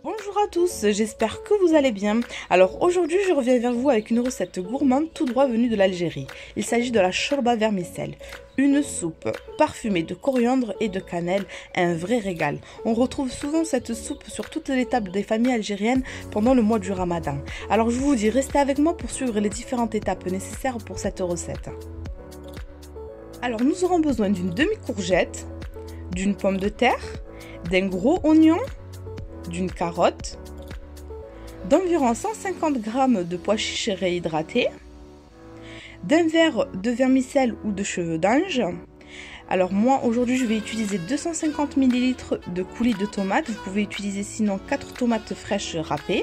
Bonjour à tous, j'espère que vous allez bien. Alors aujourd'hui je reviens vers vous avec une recette gourmande tout droit venue de l'Algérie. Il s'agit de la chorba vermicelle, une soupe parfumée de coriandre et de cannelle, un vrai régal. On retrouve souvent cette soupe sur toutes les tables des familles algériennes pendant le mois du Ramadan. Alors je vous dis, restez avec moi pour suivre les différentes étapes nécessaires pour cette recette. Alors nous aurons besoin d'une demi-courgette, d'une pomme de terre, d'un gros oignon, d'une carotte, d'environ 150 g de pois chiches réhydratés, d'un verre de vermicelle ou de cheveux d'ange. Alors moi aujourd'hui je vais utiliser 250 ml de coulis de tomates, vous pouvez utiliser sinon 4 tomates fraîches râpées,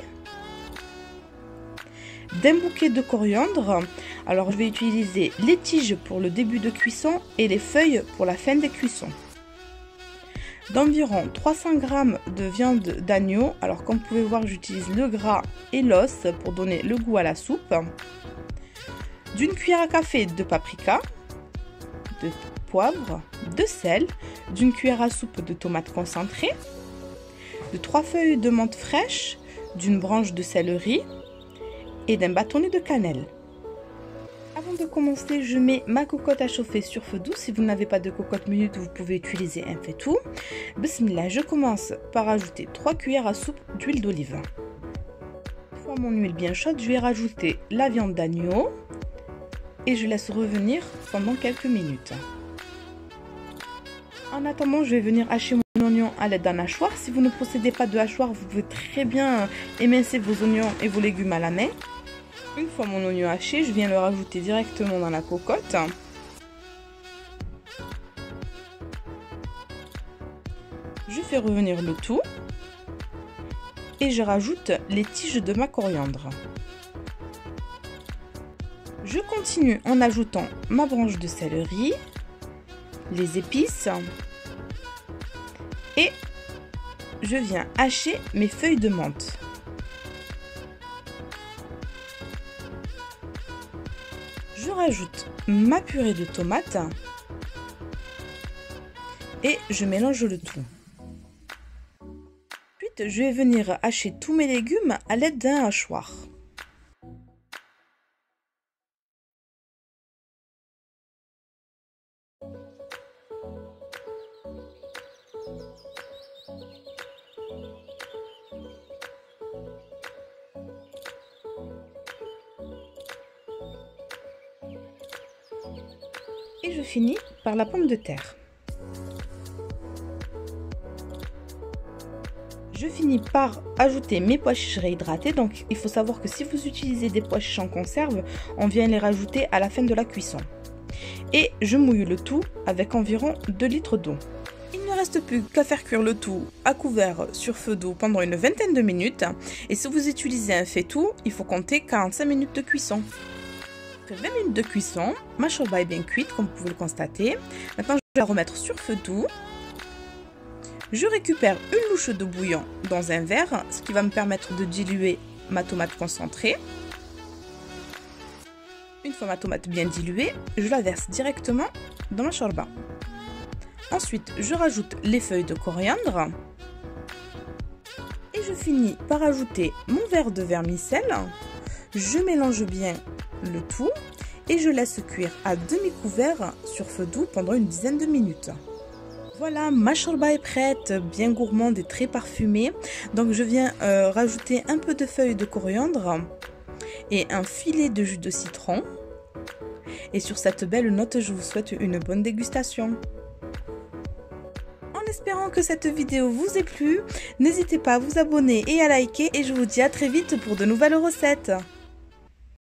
d'un bouquet de coriandre. Alors je vais utiliser les tiges pour le début de cuisson et les feuilles pour la fin des cuissons, d'environ 300 g de viande d'agneau. Alors comme vous pouvez voir, j'utilise le gras et l'os pour donner le goût à la soupe, d'une cuillère à café de paprika, de poivre, de sel, d'une cuillère à soupe de tomates concentrées, de 3 feuilles de menthe fraîche, d'une branche de céleri et d'un bâtonnet de cannelle. Avant de commencer, je mets ma cocotte à chauffer sur feu doux. Si vous n'avez pas de cocotte minute, vous pouvez utiliser un faitout. Bismillah, je commence par ajouter 3 cuillères à soupe d'huile d'olive. Une fois mon huile bien chaude, je vais rajouter la viande d'agneau et je laisse revenir pendant quelques minutes. En attendant, je vais venir hacher mon oignon à l'aide d'un hachoir. Si vous ne possédez pas de hachoir, vous pouvez très bien émincer vos oignons et vos légumes à la main. Une fois mon oignon haché, je viens le rajouter directement dans la cocotte. Je fais revenir le tout et je rajoute les tiges de ma coriandre. Je continue en ajoutant ma branche de céleri, les épices et je viens hacher mes feuilles de menthe. Je rajoute ma purée de tomates et je mélange le tout. Ensuite, je vais venir hacher tous mes légumes à l'aide d'un hachoir. Et je finis par la pomme de terre. Je finis par ajouter mes pois chiches réhydratés. Donc il faut savoir que si vous utilisez des pois chiches en conserve, on vient les rajouter à la fin de la cuisson. Et je mouille le tout avec environ 2 litres d'eau. Il ne reste plus qu'à faire cuire le tout à couvert sur feu doux pendant une vingtaine de minutes. Et si vous utilisez un faitout, il faut compter 45 minutes de cuisson. Après 20 minutes de cuisson, ma chorba est bien cuite comme vous pouvez le constater. Maintenant je vais la remettre sur feu doux. Je récupère une louche de bouillon dans un verre, ce qui va me permettre de diluer ma tomate concentrée. Une fois ma tomate bien diluée, je la verse directement dans ma chorba. Ensuite, je rajoute les feuilles de coriandre. Et je finis par ajouter mon verre de vermicelle. Je mélange bien le tout et je laisse cuire à demi-couvert sur feu doux pendant une dizaine de minutes. Voilà, ma chorba est prête, bien gourmande et très parfumée. Donc je viens rajouter un peu de feuilles de coriandre et un filet de jus de citron. Et sur cette belle note, je vous souhaite une bonne dégustation. En espérant que cette vidéo vous ait plu, n'hésitez pas à vous abonner et à liker et je vous dis à très vite pour de nouvelles recettes.